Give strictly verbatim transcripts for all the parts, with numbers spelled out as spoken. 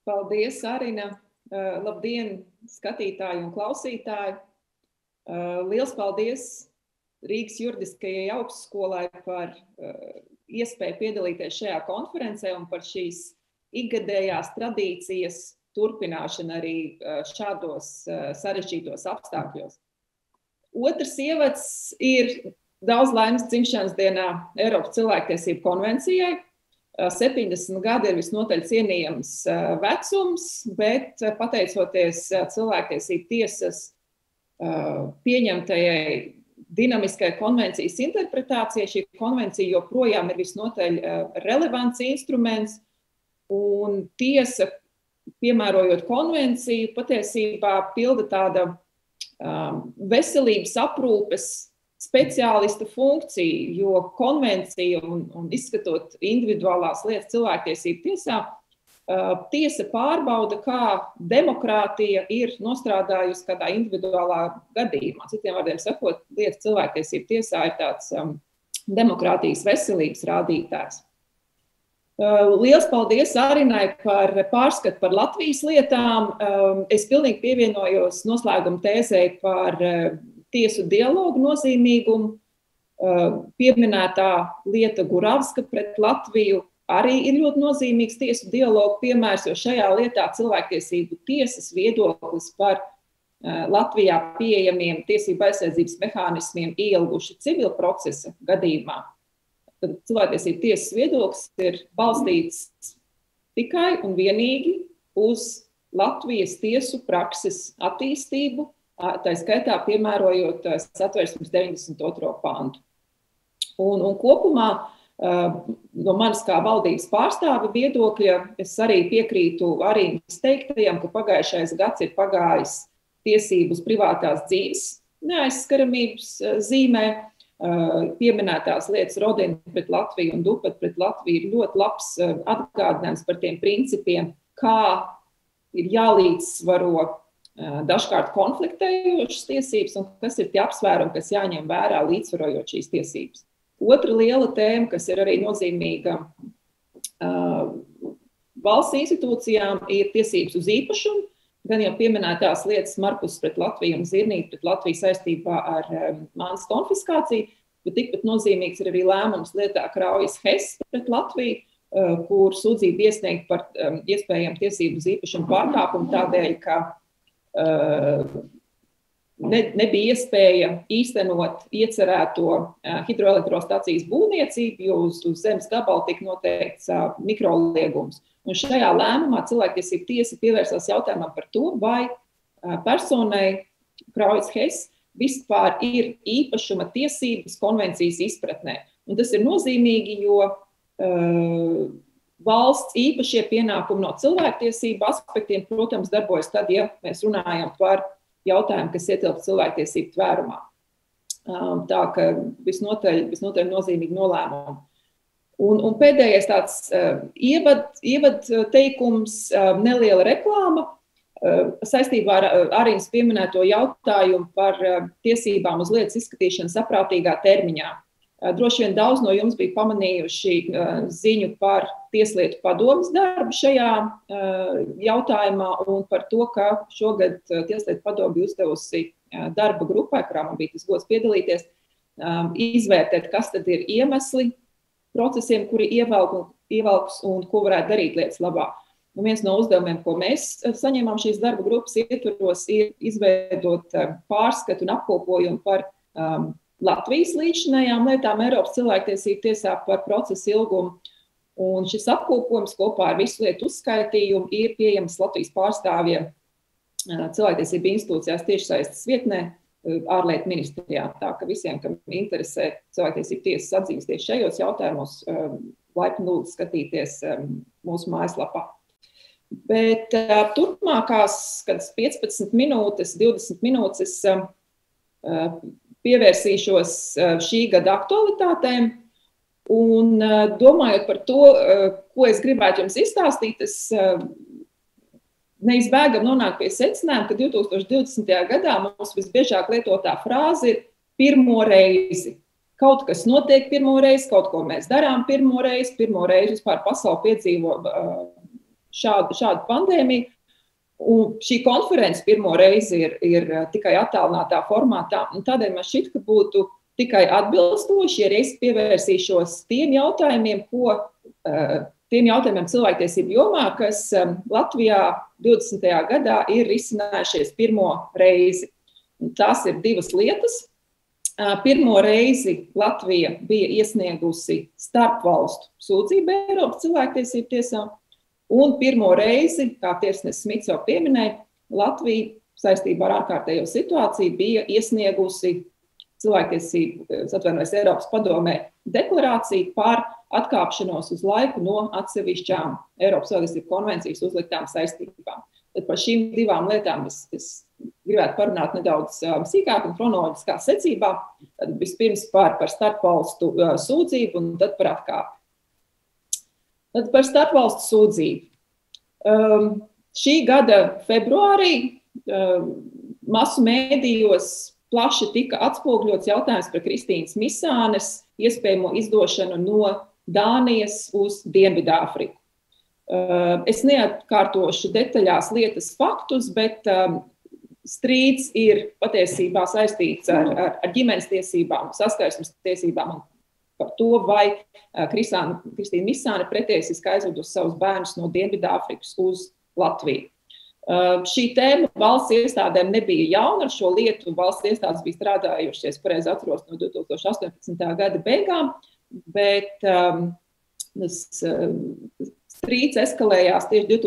Paldies, Arina. Uh, labdien, skatītāji un klausītāji. Uh, liels paldies Rīgas juridiskajai augstskolai par uh, iespēju piedalīties šajā konferencē un par šīs ikgadējās tradīcijas turpināšanu arī uh, šādos uh, sarežģītos apstākļos. Otrs ievads ir daudz laimes dzimšanas dienā Eiropas cilvēktiesību konvencijai. septiņdesmit gadi ir visnotaļ cienījams vecums, bet pateicoties cilvēktiesību tiesas pieņemtajai dinamiskai konvencijas interpretācijai, šī konvencija joprojām ir visnotaļ relevants instruments, un tiesa, piemērojot konvenciju, patiesībā pilda tāda veselības aprūpes speciālista funkcija, jo konvencija un, un izskatot individuālās lietas cilvēktiesību tiesā, tiesa pārbauda, kā demokrātija ir nostrādājusi kādā individuālā gadījumā. Citiem vārdiem sakot, lietas cilvēktiesību tiesā ir tāds um, demokrātijas veselības rādītājs. Uh, liels paldies Arinai par pārskatu par Latvijas lietām. Um, es pilnīgi pievienojos noslēguma tēzei par uh, tiesu dialogu nozīmīgumu. Pieminētā lieta Guravska pret Latviju arī ir ļoti nozīmīgs tiesu dialogu piemērs, jo šajā lietā cilvēktiesību tiesas viedoklis par Latvijā pieejamiem tiesību aizsardzības mehānismiem ielguši civila procesa gadījumā. Tad cilvēktiesību tiesas viedoklis ir balstīts tikai un vienīgi uz Latvijas tiesu prakses attīstību, tā skaitā piemērojot Satversmes deviņdesmit otro pantu. Un, un kopumā no manis kā valdības pārstāve viedokļa es arī piekrītu Arinas teiktajam, ka pagājušais gads ir pagājis tiesību uz privātās dzīves neaizskaramības zīmē. Pieminētās lietas Rodina pret Latviju un Dupat pret Latviju ir ļoti labs atgādinājums par tiem principiem, kā ir jālīdzsvaro dažkārt konfliktējošas tiesības un kas ir tie apsvērumi, kas jāņem vērā līdzsvarojot šīs tiesības. Otra liela tēma, kas ir arī nozīmīga uh, valsts institūcijām, ir tiesības uz īpašumu, gan jau pieminētās lietas Markus pret Latviju un Zirnīti pret Latviju saistībā ar um, mantas konfiskāciju, bet tikpat nozīmīgs ir arī lēmums lietā Kraujas Hess pret Latviju, uh, kur sūdzību iesniegt par um, iespējām tiesību uz īpašumu pārkāpumu tādēļ, ka Ne, nebija iespēja īstenot iecerēto hidroelektrostacijas būvniecību, jo uz, uz zemes gabalu tika noteikts mikroliegums. Un šajā lēmumā cilvēktiesību tiesa pievērsās jautājumam par to, vai personai Kraujas Hess vispār ir īpašuma tiesības konvencijas izpratnē. Un tas ir nozīmīgi, jo uh, valsts īpašie pienākumi no cilvēktiesību aspektiem, protams, darbojas tad, ja mēs runājam par jautājumu, kas ietilpst cilvēktiesību tvērumā. Tā ka visnotaļ, visnotaļ nozīmīgi nolēmumi. Un, un pēdējais tāds ievad, ievad teikums, neliela reklāma saistībā ar Arinas pieminēto jautājumu par tiesībām uz lietas izskatīšanu saprātīgā termiņā. Droši vien daudz no jums bija pamanījuši ziņu par Tieslietu padomes darbu šajā jautājumā un par to, ka šogad Tieslietu padome bija uzdevusi darba grupai, kurā man bija tas gods piedalīties, izvērtēt, kas tad ir iemesli procesiem, kuri ievelks un ko varētu darīt lietas labā. Un viens no uzdevumiem, ko mēs saņēmām šīs darba grupas ietvaros, ir izveidot pārskatu un apkopojumu par um, Latvijas līdzinājām lietām Eiropas cilvēktiesību tiesā par procesu ilgumu. Un šis apkopojums kopā ar visu lietu uzskaitījumu ir pieejams Latvijas pārstāvjiem cilvēktiesību institūcijās tiešsaistes vietnē ārlietu ministrijā. Tā ka visiem, kam interesē cilvēktiesību tiesas atzīmes tieši šajos jautājumos, laipni lūdzu skatīties mūsu mājaslapā. Bet turpmākās piecpadsmit minūtes, divdesmit minūtes es pievērsīšos šī gada aktualitātēm un domājot par to, ko es gribētu jums izstāstīt, es neizbēgam nonāk pie secinājuma, ka divi tūkstoši divdesmitajā gadā mums visbiežāk lietotā frāze ir pirmo reizi. Kaut kas notiek pirmo reizi, kaut ko mēs darām pirmo reizi, pirmo reizi vispār pasauli piedzīvo šādu, šādu pandēmiju. Un šī konference pirmo reizi ir, ir tikai attālinātā formātā, un tādēļ man šķiet, ka būtu tikai atbilstoši, ja es pievērsīšos tiem jautājumiem, ko, tiem jautājumiem cilvēktiesību jomā, kas Latvijā divdesmitajā gadā ir risinājušies pirmo reizi. Un tās ir divas lietas. Pirmo reizi Latvija bija iesniegusi starpvalstu sūdzību Eiropas cilvēktiesību tiesā, un pirmo reizi, kā tiesnesis Smits jau pieminēja, Latvija saistībā ar ārkārtējo situāciju bija iesniegusi cilvēktiesību, atvainojos, Eiropas padomē deklarāciju par atkāpšanos uz laiku no atsevišķām Eiropas cilvēktiesību konvencijas uzliktām saistībām. Tad par šīm divām lietām es, es gribētu parunāt nedaudz sīkāk un chronoloģiskā secībā. Tad vispirms par, par starpvalstu sūdzību un tad par atkāpi. Tad par starpvalstu sūdzību. Um, šī gada februārī um, masu mēdījos plaši tika atspoguļots jautājums par Kristīnas Misānes iespējamo izdošanu no Dānijas uz Dienvidāfriku. Uh, es neatkārtošu detaļās lietas faktus, bet um, strīds ir patiesībā saistīts ar, ar, ar ģimenes tiesībām, saskarsmes tiesībām un par to, vai Kristīna Misāne pretiesiski aizvedus savus bērnus no Dienvidāfrikas uz Latviju. Šī tēma valsts iestādēm nebija jauna, ar šo lietu valsts iestādes bija strādājušies, pareizi atceros, no divi tūkstoši astoņpadsmitā gada beigām, bet um, tas um, strīds eskalējās tieši divi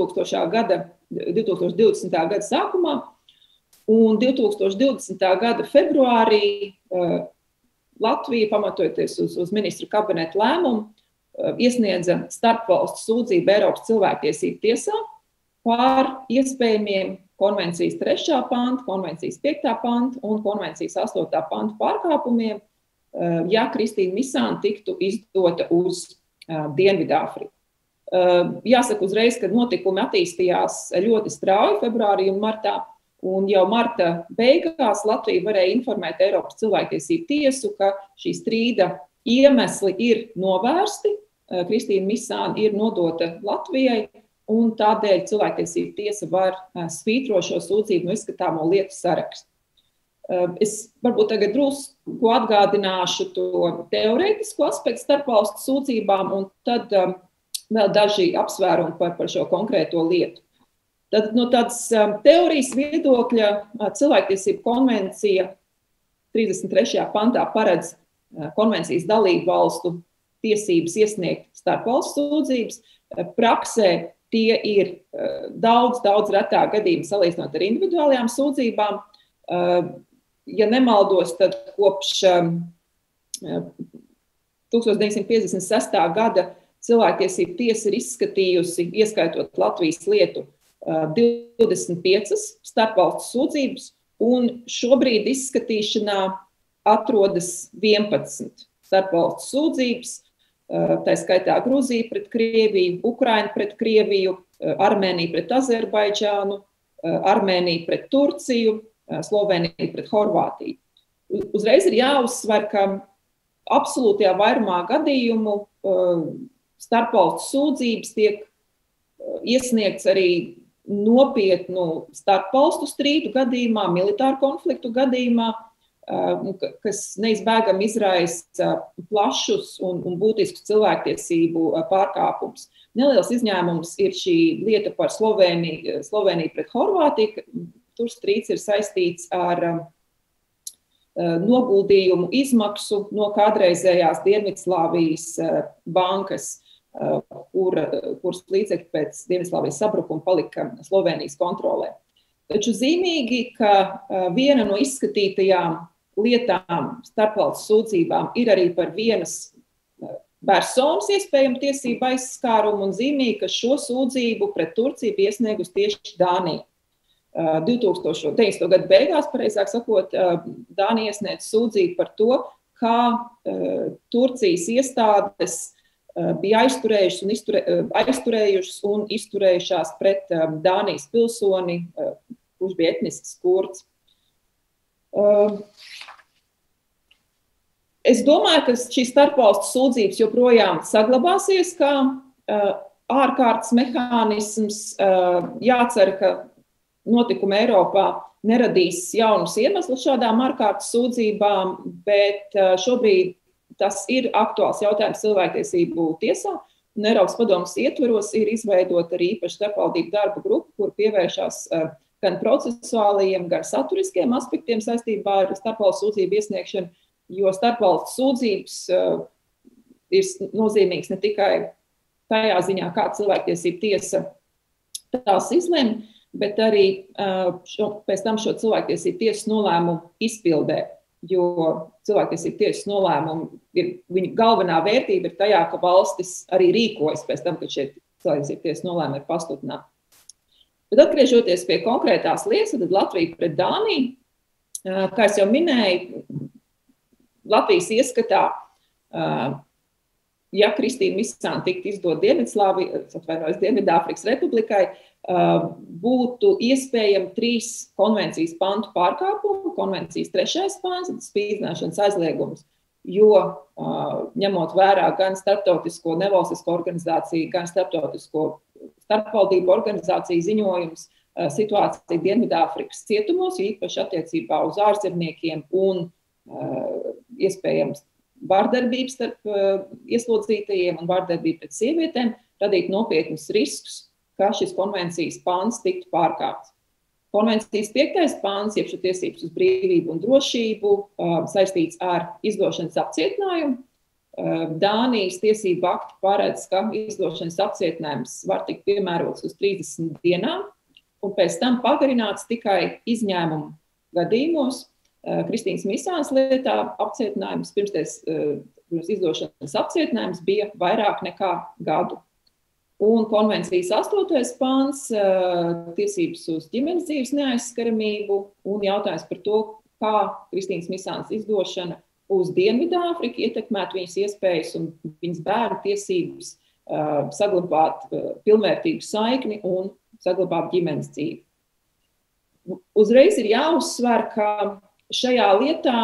tūkstoši divdesmitā gada sākumā, un divi tūkstoši divdesmitā gada februārī uh, Latvija, pamatojoties uz, uz ministru kabineta lēmumu, iesniedza starpvalstu sūdzību Eiropas cilvēktiesību tiesā par iespējamiem konvencijas trešā panta, konvencijas piektā panta un konvencijas astotā panta pārkāpumiem, ja Kristīna Misāne tiktu izdota uz Dienvidāfriku. Jāsaka uzreiz, ka notikumi attīstījās ļoti strauji februārī un martā. Un jau marta beigās Latvija varēja informēt Eiropas cilvēktiesību tiesu, ka šī strīda iemesli ir novērsti, Kristīna Misāne ir nodota Latvijai, un tādēļ cilvēktiesību tiesa var svītrot šo sūdzību no izskatāmo lietu sarakstu. Es varbūt tagad drusku atgādināšu to teorētisko aspektu starpvalstu sūdzībām, un tad vēl daži apsvērumi par, par šo konkrēto lietu. Tad no tādas teorijas viedokļa cilvēktiesību konvencija trīsdesmit trešajā pantā paredz konvencijas dalību valstu tiesības iesniegt starpvalstu sūdzības. Praksē tie ir daudz, daudz retāk gadījumi salīdzinot ar individuālajām sūdzībām. Ja nemaldos, tad kopš tuksmit deviņsimt piecdesmit sestā gada cilvēktiesību tiesa ir izskatījusi, ieskaitot Latvijas lietu, divdesmit piecas starpvalstu sūdzības, un šobrīd izskatīšanā atrodas vienpadsmit starpvalstu sūdzības, tā skaitā Gruzija pret Krieviju, Ukraina pret Krieviju, Armēnija pret Azerbaidžānu, Armēnija pret Turciju, Slovenija pret Horvātiju. Uzreiz ir jāuzsver, ka absolūtajā vairumā gadījumu starpvalstu sūdzības tiek iesniegts arī nopietnu starpvalstu strīdu gadījumā, militāru konfliktu gadījumā, kas neizbēgami izraisa plašus un, un būtiskus cilvēktiesību pārkāpumus. Neliels izņēmums ir šī lieta par Sloveniju, Sloveniju pret Horvātiju. Tur strīds ir saistīts ar noguldījumu izmaksu no kādreizējās Dienvidslāvijas bankas, kur, kuras līdzekļi pēc Dienvidslāvijas sabrukuma palika Slovenijas kontrolē. Taču zīmīgi, ka viena no izskatītajām lietām starpvalstu sūdzībām ir arī par vienas personas iespējamu tiesību aizskārumu, un zīmīgi, ka šo sūdzību pret Turciju bija iesniegusi tieši Dānija. divi tūkstoši deviņdesmito gadu beigās, pareizāk sakot, Dānija iesniedz sūdzību par to, kā Turcijas iestādes bija aizturējušas un, izturē, aizturējušas un izturējušās pret Dānijas pilsoni, kurš bija etnisks kurds. Es domāju, ka šīs starpvalstu sūdzības joprojām saglabāsies kā ārkārtas mehānisms. Jācer, ka notikumi Eiropā neradīs jaunus iemeslus šādām ārkārtas sūdzībām, bet šobrīd tas ir aktuāls jautājums cilvēktiesību tiesā. Un Eiropas padomes ietveros ir izveidota arī īpaša starpvaldību darba grupa, kur pievēršās gan procesuālajiem, gan saturiskiem aspektiem saistībā ar starpvalstu sūdzību iesniegšanu, jo starpvalstu sūdzības ir nozīmīgs ne tikai tajā ziņā, kā cilvēktiesību tiesa tās izlem, bet arī šo, pēc tam šo cilvēktiesību tiesas nolēmumu izpildē. Jo cilvēktiesību tiesas nolēmumi, ir, viņa galvenā vērtība ir tajā, ka valstis arī rīkojas pēc tam, kad šie cilvēktiesību tiesas nolēmumi ir pasludināti. Bet atgriežoties pie konkrētās lietas, tad Latvija pret Dāniju, kā es jau minēju, Latvijas ieskatā, ja Kristīna Misāna tiktu izdot Dienvidslāvijas, atvainojas Dienvidāfrikas Republikai, būtu iespējami trīs konvencijas pantu pārkāpumu. Konvencijas trešais pants, tas spīdzināšanas aizliegums, jo ņemot vērā gan starptautisko nevalstisko organizāciju, gan starptautisko starpvaldību organizāciju ziņojums, situācija Dienvidāfrikas cietumos, īpaši attiecībā uz ārzemniekiem un iespējams vardarbību starp ieslodzītajiem un vardarbību pret sievietēm, radīt nopietnus riskus, ka šis konvencijas pants tiktu pārkāpts. Konvencijas piektais pants, jeb šo tiesības uz brīvību un drošību, saistīts ar izdošanas apcietinājumu. Dānijas tiesību akti paredz, ka izdošanas apcietinājums var tikt piemērots uz trīsdesmit dienām, un pēc tam pagarināts tikai izņēmumu gadījumos. Kristīnas Misānas lietā apcietinājums, pirmstais izdošanas apcietinājums bija vairāk nekā gadu. Un konvencijas astotais pants, tiesības uz ģimenes dzīves neaizskaramību un jautājums par to, kā Kristīnas Misānas izdošana uz Dienvidāfriku ietekmētu viņas iespējas un viņas bērnu tiesības saglabāt pilnvērtīgu saikni un saglabāt ģimenes dzīvi. Uzreiz ir jāuzsver, ka šajā lietā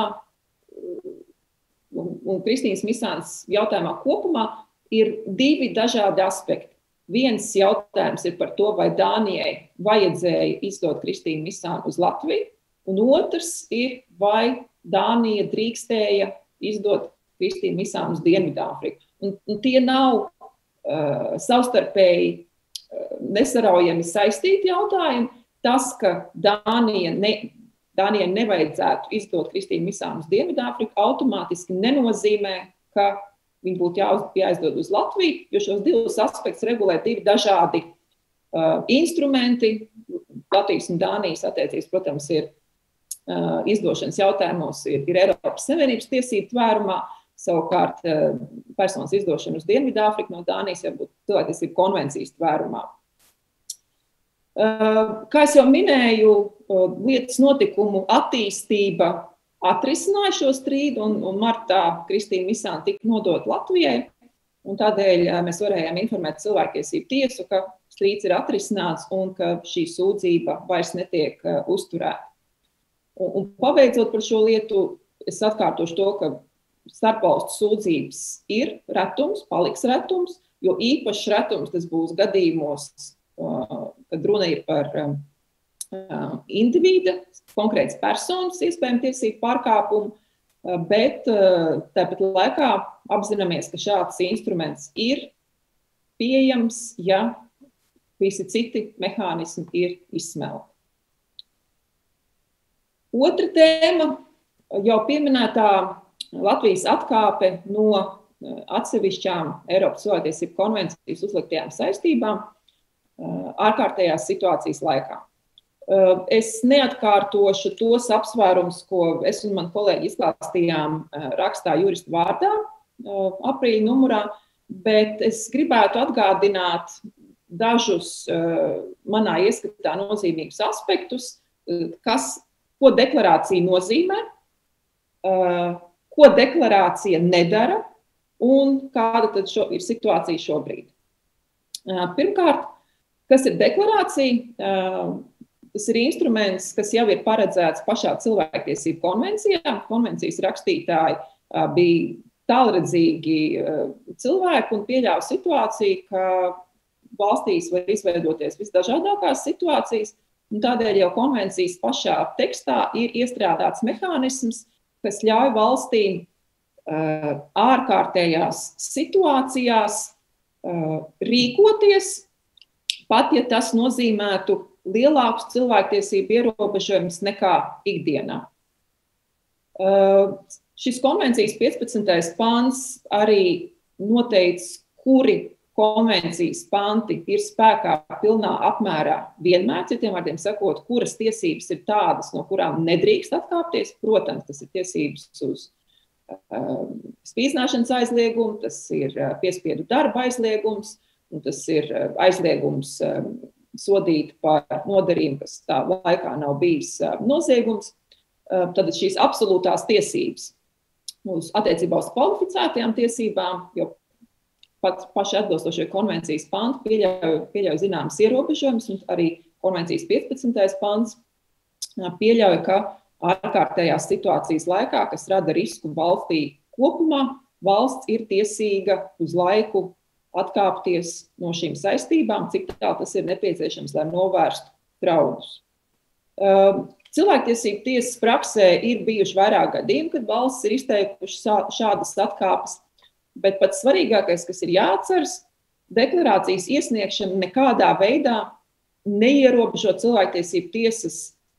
un Kristīnas Misānas jautājumā kopumā ir divi dažādi aspekti. Viens jautājums ir par to, vai Dānijai vajadzēja izdot Kristīnu Misānu uz Latviju, un otrs ir, vai Dānija drīkstēja izdot Kristīnu Misānu uz Dienvidāfriku. Un, un tie nav uh, savstarpēji uh, nesaraujami saistīti jautājumi. Tas, ka Dānija ne, Dānijai nevajadzētu izdot Kristīnu Misānu uz Dienvidāfriku, automātiski nenozīmē, ka viņi būtu jāizdod uz Latviju, jo šos divus aspektus regulē divi dažādi uh, instrumenti. Latvijas un Dānijas attiecības, protams, ir uh, izdošanas jautājumos, ir, ir Eiropas Savienības tiesību tvērumā, savukārt uh, personas izdošana uz Dienvidāfriku no Dānijas jābūt cilvēktiesību konvencijas tvērumā. Uh, kā es jau minēju, uh, lietas notikumu attīstība atrisināja šo strīdu, un, un martā Kristīna Misāna tika nodota Latvijai, un tādēļ mēs varējām informēt cilvēktiesību tiesu, ka strīds ir atrisināts un ka šī sūdzība vairs netiek uh, uzturēta. Un, un pabeidzot par šo lietu, es atkārtošu to, ka starpvalstu sūdzības ir retums, paliks retums, jo īpašs retums tas būs gadījumos, uh, kad runa ir par um, individa, konkrēts personas iespējami tiesību pārkāpumu, bet tāpat laikā apzināmies, ka šāds instruments ir pieejams, ja visi citi mehānismi ir izsmelti. Otra tēma, jau pieminētā Latvijas atkāpe no atsevišķām Eiropas cilvēktiesību konvencijas uzliktajām saistībām ārkārtējās situācijas laikā. Es neatkārtošu tos apsvērumus, ko es un mani kolēģi izklāstījām rakstā Juristu vārdā aprīļa numurā, bet es gribētu atgādināt dažus manā ieskatā nozīmīgus aspektus, kas, ko deklarācija nozīmē, ko deklarācija nedara un kāda tad šo, ir situācija šobrīd. Pirmkārt, kas ir deklarācija? Tas ir instruments, kas jau ir paredzēts pašā cilvēktiesību konvencijā. Konvencijas rakstītāji bija tālredzīgi cilvēki un pieļāva situāciju, ka valstīs var izveidoties visdažādākās situācijas, un tādēļ jau konvencijas pašā tekstā ir iestrādāts mehānisms, kas ļauj valstīm uh, ārkārtējās situācijās uh, rīkoties, pat ja tas nozīmētu lielākus cilvēktiesību ierobežojumus nekā ikdienā. Uh, šis konvencijas piecpadsmitais pants arī noteica, kuri konvencijas panti ir spēkā pilnā apmērā vienmēr, citiem vārdiem sakot, kuras tiesības ir tādas, no kurām nedrīkst atkāpties. Protams, tas ir tiesības uz uh, spīdzināšanas aizliegumu, tas ir uh, piespiedu darba aizliegums, un tas ir uh, aizliegums uh, sodīt par nodarījumu, kas tā laikā nav bijis uh, noziegums. Uh, tad šīs absolūtās tiesības uz attiecībā uz kvalificētajām tiesībām, jo pat paši atbilstošie konvencijas panti pieļauj, pieļauj zināmas ierobežojumus, un arī konvencijas piecpadsmitais pants pieļauj, ka ārkārtējās situācijas laikā, kas rada risku valstī kopumā, valsts ir tiesīga uz laiku atkāpties no šīm saistībām, cik tā tas ir nepieciešams, lai novērstu draudus. Cilvēktiesību tiesas praksē ir bijuši vairāk gadījumi, kad valsts ir izteikuši šādas atkāpes. Bet pats svarīgākais, kas ir jāatceras, deklarācijas iesniegšana nekādā veidā neierobežo cilvēktiesību tiesas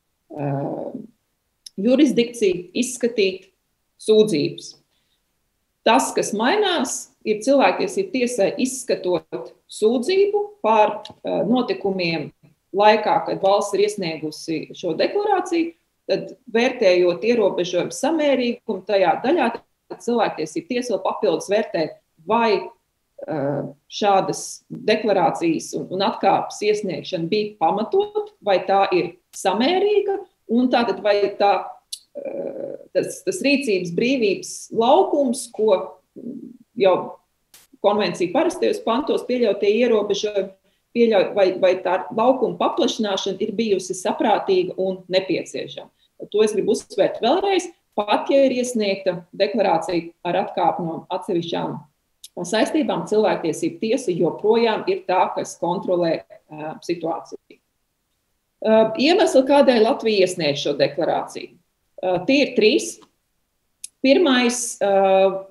uh, jurisdikciju izskatīt sūdzības. Tas, kas mainās, ir cilvēktiesību tiesai izskatot sūdzību par uh, notikumiem laikā, kad valsts ir iesniegusi šo deklarāciju, tad vērtējot ierobežojumu samērīgumu tajā daļā, cilvēktiesību tiesa vēl papildus vērtē, vai uh, šādas deklarācijas un, un atkāpes iesniegšana bija pamatot, vai tā ir samērīga, un tātad vai tā, uh, tas, tas rīcības brīvības laukums, ko jau konvencija parastajos pantos pieļautie ierobežojumi, pieļauj, vai, vai tā laukuma paplašināšana ir bijusi saprātīga un nepieciešama. To es gribu uzsvērt vēlreiz. Pat, ja ir iesniegta deklarācija ar atkāpi no atsevišķām saistībām, cilvēktiesību tiesa joprojām ir tā, kas kontrolē uh, situāciju. Uh, iemesli, kādēļ Latvija iesniedz šo deklarāciju. Uh, tie ir trīs. Pirmais, uh,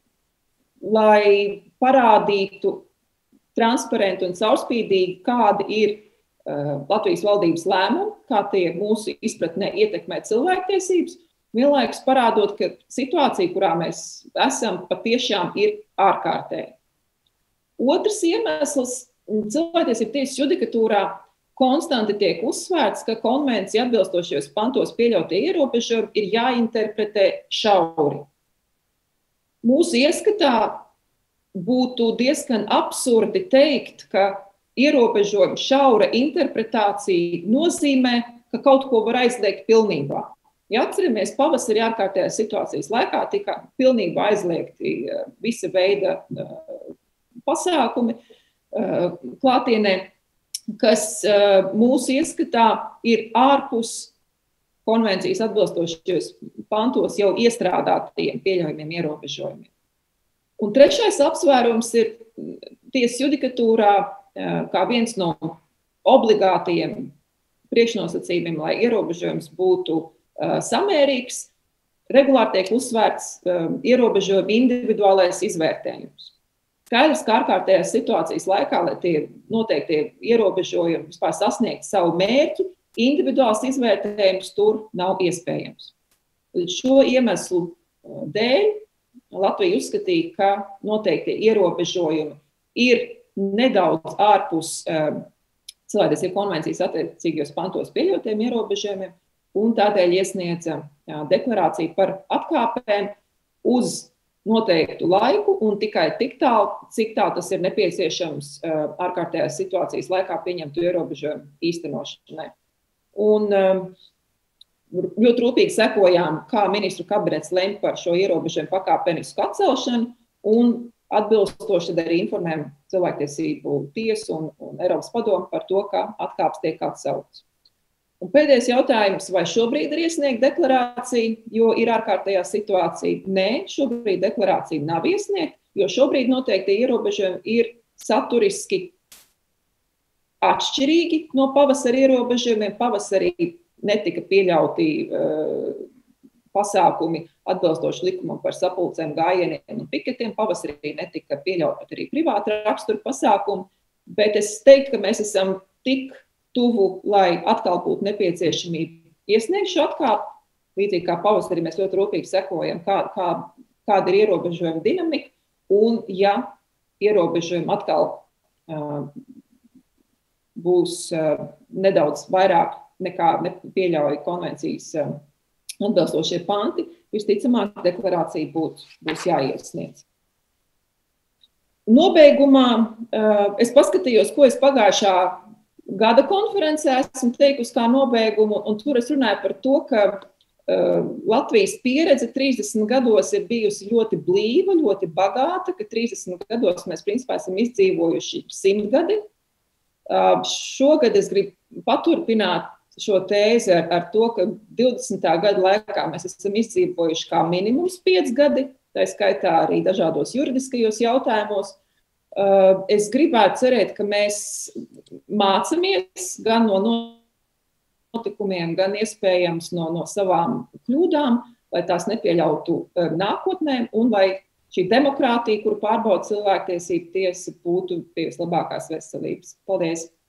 lai parādītu transparenti un caurspīdīgi, kādi ir uh, Latvijas valdības lēmumi, kā tie mūsu izpratnē ietekmē cilvēktiesības, vienlaikus parādot, ka situācija, kurā mēs esam, patiešām ir ārkārtēja. Otrs iemesls, cilvēktiesību tiesas judikatūrā konstanti tiek uzsvērts, ka konvencija atbilstošajos pantos pieļautie ierobežojumi ir jāinterpretē šauri. Mūsu ieskatā būtu diezgan absurdi teikt, ka ierobežojuma šaura interpretācija nozīmē, ka kaut ko var aizliegt pilnībā. Ja atceramies, pavasarī ārkārtējās situācijas laikā tika pilnībā aizliegti visa veida pasākumi klātienē, kas mūsu ieskatā ir ārpus konvencijas atbilstošajos pantos jau iestrādātiem pieļaujamiem ierobežojumiem. Un trešais apsvērums ir tiesas judikatūrā kā viens no obligātajiem priekšnosacījumiem, lai ierobežojums būtu samērīgs, regulāri tiek uzsvērts um, ierobežojuma individuālais izvērtējums. Skaidrs, ka ārkārtējās situācijas laikā, lai tie noteiktie ierobežojumi vispār sasniegt savu mērķi, individuāls izvērtējums tur nav iespējams. Šo iemeslu dēļ Latvija uzskatīja, ka noteiktie ierobežojumi ir nedaudz ārpus um, cilvēktiesību konvencijas attiecīgajos pantos pieļautiem ierobežojumiem, un tādēļ iesniedza jā, deklarāciju par atkāpēm uz noteiktu laiku un tikai tik tālu, cik tālu tas ir nepieciešams uh, ārkārtējās situācijas laikā pieņemtu ierobežojumu īstenošanai. Un um, ļoti rūpīgi sekojām, kā ministru kabinets lemj par šo ierobežojumu pakāpenisku atcelšanu, un atbilstoši tad arī informējam cilvēktiesību tiesu un, un Eiropas padomu par to, ka atkāpes tiek atceltas. Un pēdējais jautājums, vai šobrīd ir iesniegta deklarācija, jo ir ārkārtējā situācija? Nē, šobrīd deklarācija nav iesniegta, jo šobrīd noteikti ierobežojumi ir saturiski atšķirīgi no pavasara ierobežojumiem. Pavasarī netika pieļauti uh, pasākumi atbilstoši likumam par sapulcēm, gājieniem un piketiem. Pavasarī netika pieļauti arī privāta rakstura pasākumi, bet es teiktu, ka mēs esam tik tuvu, lai atkal būtu nepieciešamība iesniegt šo atkāpi. Līdzīgi kā pavasarī mēs ļoti rūpīgi sekojam, kā, kā, kāda ir ierobežojuma dinamika, un ja ierobežojumi atkal uh, būs uh, nedaudz vairāk nekā pieļauj konvencijas uh, atbilstošie panti, visticamāk deklarācija būs, būs jāiesniedz. Nobeigumā uh, es paskatījos, ko es pagājušā gada konferencē esmu teikusi kā nobeigumu, un tur es runāju par to, ka uh, Latvijas pieredze trīsdesmit gados ir bijusi ļoti blīva, ļoti bagāta, ka trīsdesmit gados mēs principā esam izdzīvojuši simtgadi. Uh, šogad es gribu paturpināt šo tēzi ar, ar to, ka divdesmitā gada laikā mēs esam izdzīvojuši kā minimums pieci gadi, tā skaitā arī dažādos juridiskajos jautājumos. Uh, es gribētu cerēt, ka mēs mācamies gan no notikumiem, gan iespējams no, no savām kļūdām, lai tās nepieļautu uh, nākotnē, un lai šī demokrātija, kuru pārbauda cilvēktiesību tiesa, būtu pie vislabākās veselības. Paldies!